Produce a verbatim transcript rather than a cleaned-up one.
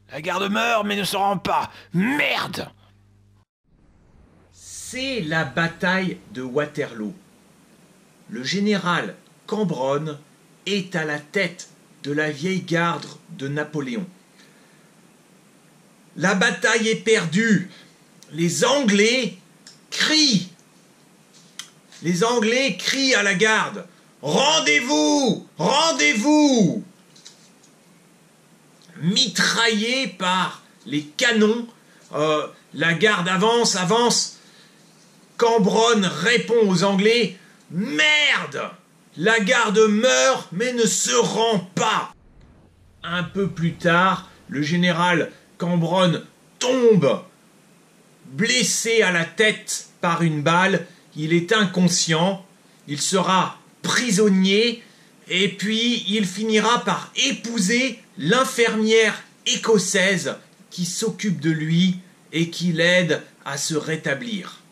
La garde meurt mais ne se rend pas. Merde! C'est la bataille de Waterloo. Le général Cambronne est à la tête de la vieille garde de Napoléon. La bataille est perdue. Les Anglais crient. Les Anglais crient à la garde. Rendez-vous! Rendez-vous! Mitraillés par les canons, euh, la garde avance, avance. Cambronne répond aux Anglais. Merde! La garde meurt mais ne se rend pas. Un peu plus tard, le général Cambronne tombe, blessé à la tête par une balle. Il est inconscient, il sera prisonnier et puis il finira par épouser l'infirmière écossaise qui s'occupe de lui et qui l'aide à se rétablir.